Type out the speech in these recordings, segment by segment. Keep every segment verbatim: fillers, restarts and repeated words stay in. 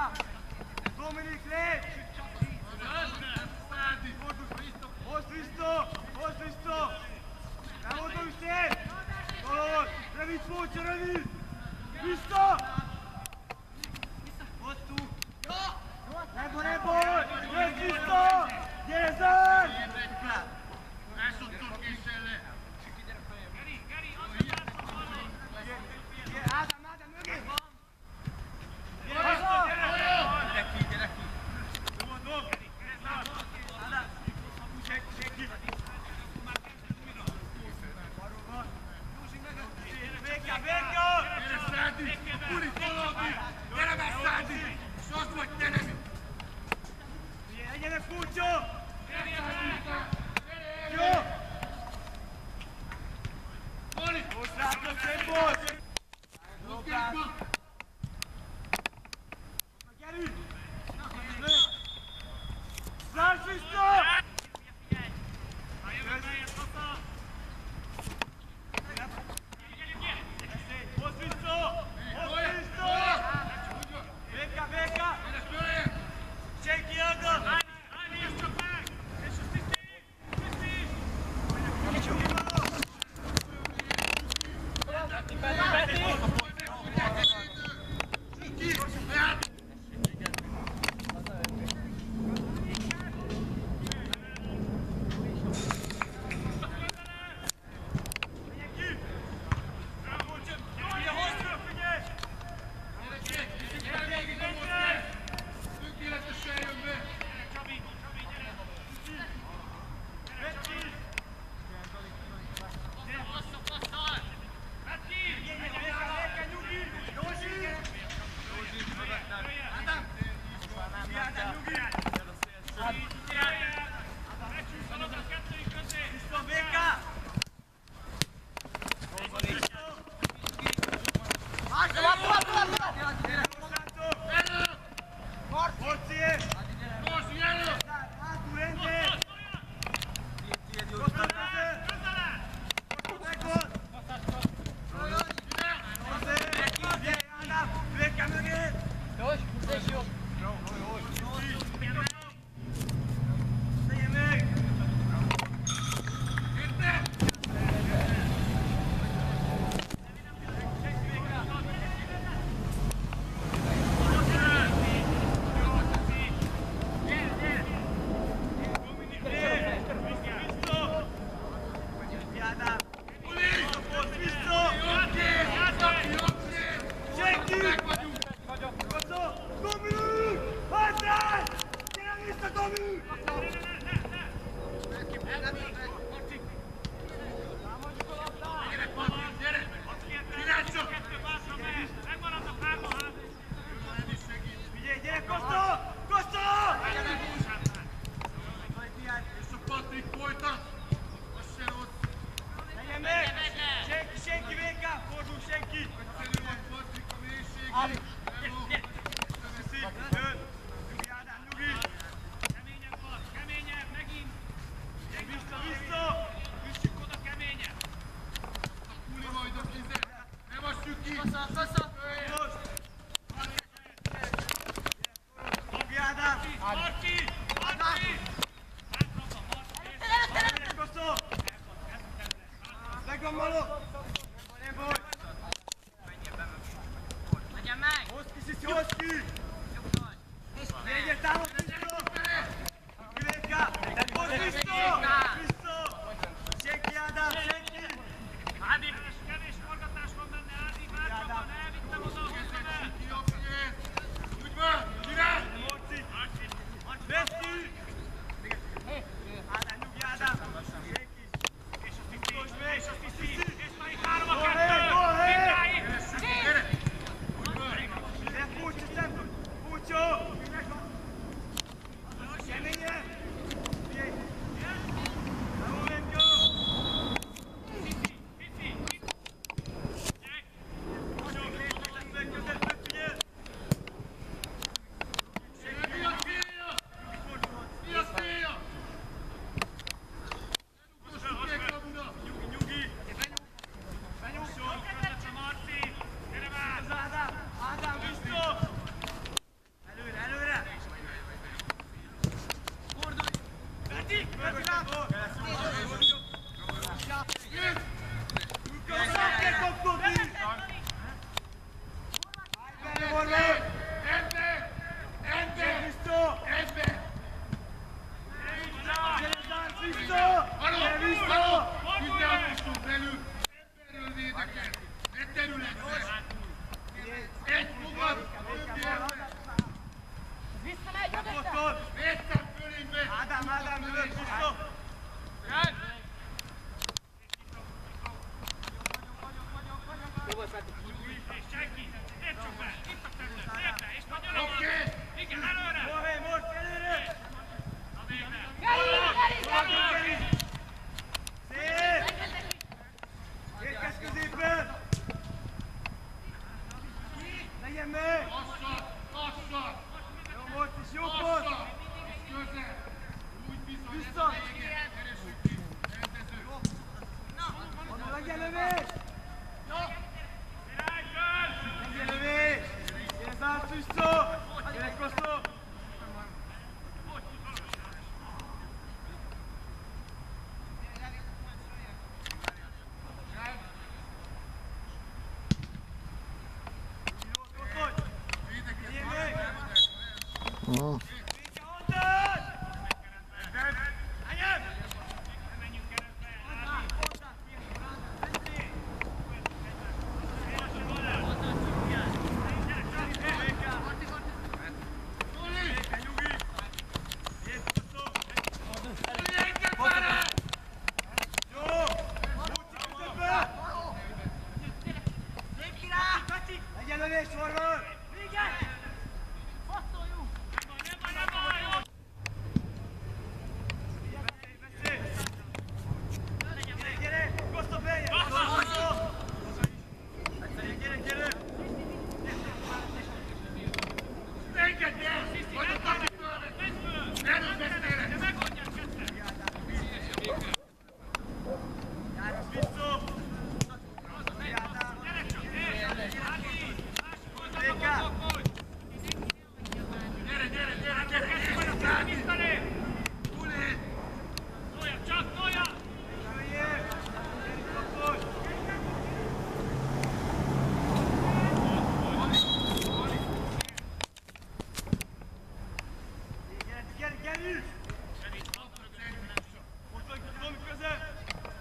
Dominik, lép! Hozd vissza! Hozd vissza! Nem oda üstél! Valahol! Rövid fócsa, rövid! Vissza! Hosszú! Nem van ebből! Jössz vissza! Gyere, Zár! Másodszor késsel le! Geri, Geri, azon hallom! Ádám, Ádám, mögé! Gyere, gyere! Gyere ki, gyere ki! Dobod, dob! Ádám! Senki! Vékja, vékja! Gyere, Szádi! Puli, tolódni! Gyere meg, Szádi! Sos vagy, te nem! Legyenek fúcsó! Jó! Poli! Most látok, szép volt! Dobjál! Gyerünk! Zársz vissza! Hozd vissza! Hozd vissza! Véka, véka! Senki oda! Állj, és csak meg! És a Sziszi! Sziszi! Tökéletesen jön be! Csabi, Csabi, gyere! Passzol, passzol! Vedd ki! Ádám, nyugi! Megcsúsz a labda kettőjük közé! Vissza, Béka! Morcié! Rossi, elő! Hátul, rendér! Kostor közé! Megvan! Gyere, Ádám! Béka mögé! Tegye meg! Érte? Senki, Véka! Fordul senki! Egyszerű volt, Patrik, a mélységig! Sziszi, jön! Nyugi, Ádám, nyugi! Keményebb van, keményebb, megint! Vissza, vissza! Üssük oda keményebb! Puli majd a tize! Nem assuk ki! Most! Nyugi, Ádám! Marci! Marci! Hátrabba, Marci! Gyere, Kosztó! Megvan Maló! Nem baj! Legyen meg! Hozd ki, Sziszi, hozd ki! Nyugodj! Négyet támad vissza! Véka! Hozd vissza! Vissza! Senki, Ádám, senki! Ádi! Kevés, kevés forgatás van benne, Ádi! Hátrabban, elvittem oda, hoztam el! Ki a pénz! Úgy van! Király! Morci! Marci! Vedd ki! Ádám, nyugi, Ádám! Senki! És a Sziszi! Most még! És a Sziszi! És már itt három a Go kettő! ahead, go ahead! Mindjárt! Gyere! Úgy van! Gyere, fújts a szemből! Visszamegy, mögöttem! Ott! Védtem fölénybe! Ádám, Ádám, ülök, Krisztó! És senki! Lépcsük be! Itt a terület! Lép be! És nagyon Oké! Igen, előre! Morhé, most előre! Na végre! Geri, Geri, Geri! Szép! Érkezz középen! Legyen meg! Lassan! Lassan! Jó volt és jó pont! Lassan! És közel! Úgy bizony! Vissza! Keresünk ki! Rendező! Oda legyen lövés! Virág, föl! Legyen lövés! Gyere zárt Krisztó! Gyere Kosztó! Legyen lövés, Orvon! Gyere, Kosztó beljön! Kosztó! Gyere, gyere! Engedj el! Vagy a kapi fölvet! Ne rúgd beszélek! Járj, Krisztó! Ádám! Véka! Gyere, gyere, gyere, gyere! Gyere! Uli! Tolja, csak tolja! Jöjjél! Gyere, Kosztó! Gyere, gyere, gyere! Ott vagy, Tomi közel!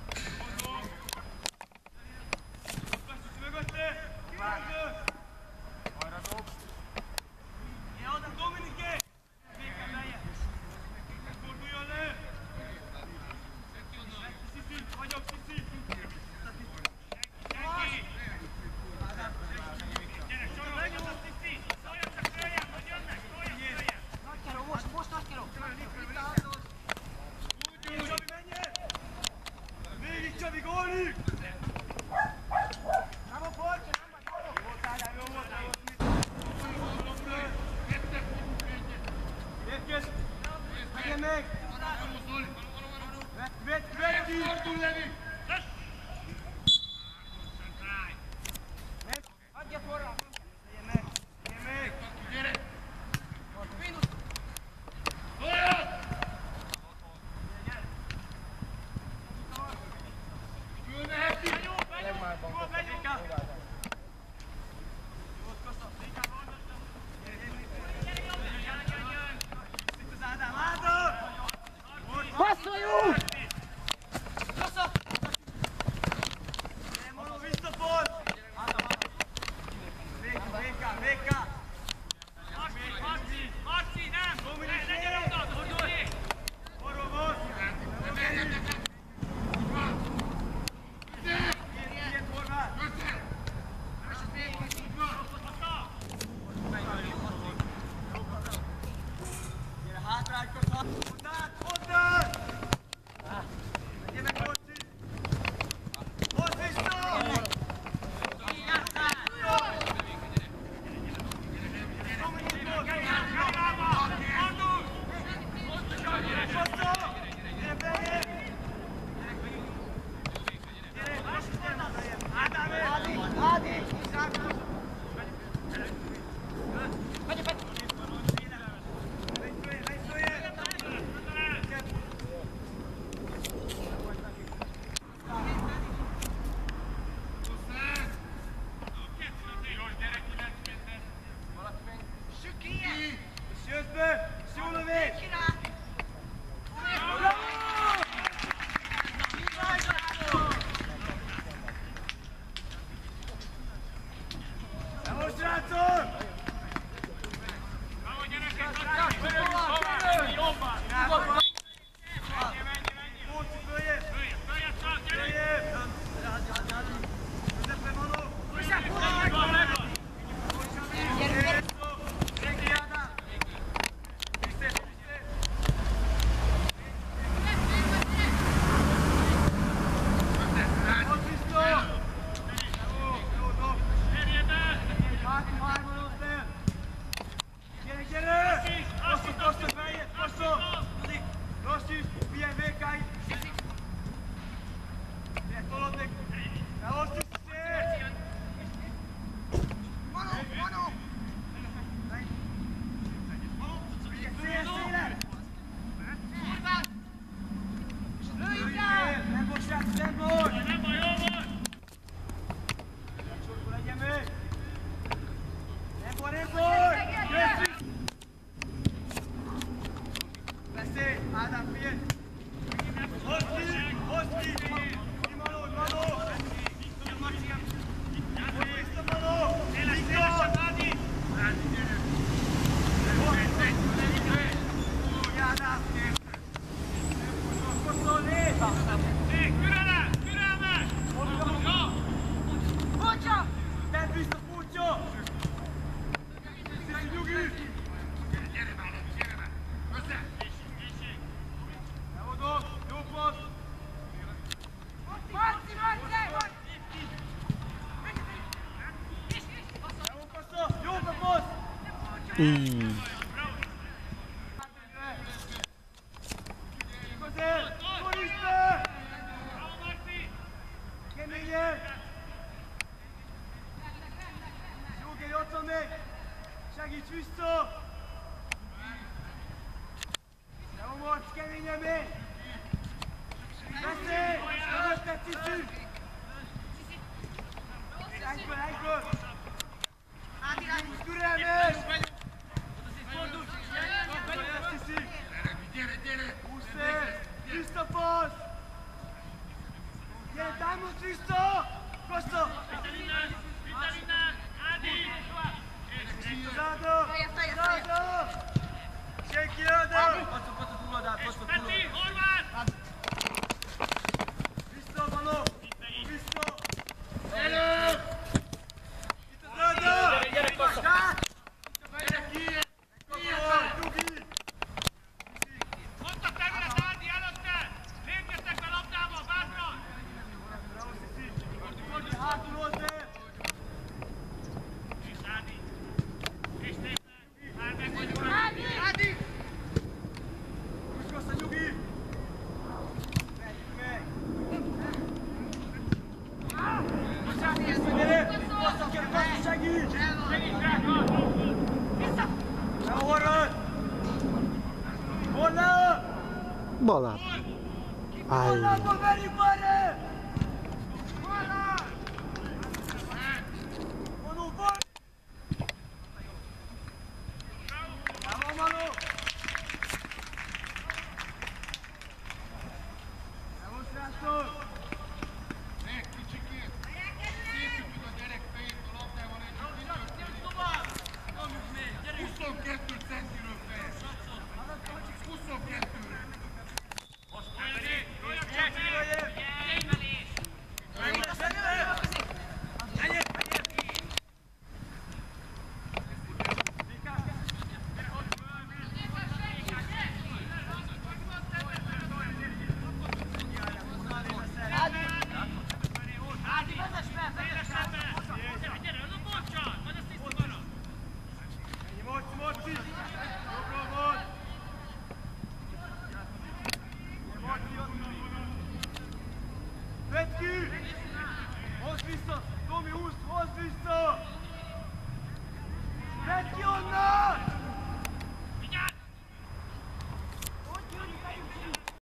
Köszönjük mögötte! Mögött! Arra dob! Gyere oda, Dominiké! Véka beljön! Forduljon le! Sziszti, vagyok, Sziszti! Senki! Gyere, sorolj! Sziszti! Szóljon csak följebb, hogy jönnek! Szóljon följebb! Nagykeró, most, most nagykeró! Csabi, menjen! Végig, Csabi, gólik! Nem a polcsa, nem vagy jó! Jó volt, Ádám, jó volt, jó volt! Kettő fogunk egyet! Érkezz! Legyen meg! Jó, Zoli! Vedd, vedd, vedd ki! Fordul, Levi! Adja forrá! Legyen meg! Legyen meg! Gyere! Minusz! Olyan! Fölveheti! Jó, Véka! Jó volt, Kosztó! Véka, hallgattam! Gyere, gyere! Itt az Ádám, Ádám! Passzoljunk! Kosztó! Gyere, Moró, visszapont! Véka, Véka, Véka! Marci, Marci! Marci, nem! Dominik, Ne, legyen oda! Fordulj! Moró, most! Ne menjetek! Gyere! Ilyen formát! Közel! Gyere, hátrány, Kosztó! Hozzá, hozzá! Menjen meg, Morci! Hozz vissza! Dominik, most! Kosztó! Gyere, beljön! Gyere, most gyere, beljön! Ádám, Ádi! Ádi! Menj följön, menj följön! Ádám, figyelj! Hozd ki! Hozd ki! Ki Manó, Manó! Hozd vissza, Manó! Viktor! Ki Ádám! Kosszol, nézd! Türelem! Türelmes! Jó! Bocsa! Tedd vissza, Puccio! Sziszi, nyugi! Gyere már, gyere már! Össze! Elmondom, jó passz! Marci, Marci! Jó passz! Jó passz! Mm. Közel! Turista! Bravo, Marci! Keményen! Nyugi, ott van még! Segíts vissza! Jó Marci, keményen még! Beszélj! Mögötted, Cici! Egyből, egyből! Türelmes! Gyere, Cici! Gyere, gyere! Húszér! Visszapassz! Gyere, támadj vissza! Kosta! Innen! Innen, innen! Ádi! Záda! Záda! Senki Ádám! Peti, Horváth! Vissza, Manó! Vissza! Elő! Itt a Záda! Gyere, Kosta! Gyere ki! Nyugi! Ott a terület, Ádi, előtte! Lépjetek be labdába, bátran! Bravo, Cici! Fordulj hátul hozzá! És Ádi! És tényleg! Már meg vagyunk! Ádi! Húzd, Kosta, nyugi! Meg! Gyere! Kosta, kér, Kosta, segíts! Segíts rá, Vissza! Bravo, Horváth! Hollá! Balán. Aj. Hollából verjük már! Hollá! Manó, vagy! Bravo, Manó! Bravo, srácok! Ne, kicsikét! Szépítjük a gyerek fejét a labdával együtt. huszonkettő centiről fejez. huszonkettő. Ádi, vezess fel! Vezess fel! Gyere, gyere, no bocsán! Majd azt tiszta marad! Ennyi, Moci, Moci! Jobbra volt! Moci, ott! Vedd ki! Hozd vissza! Tomi, húzd, hozd vissza! Vedd ki onnan!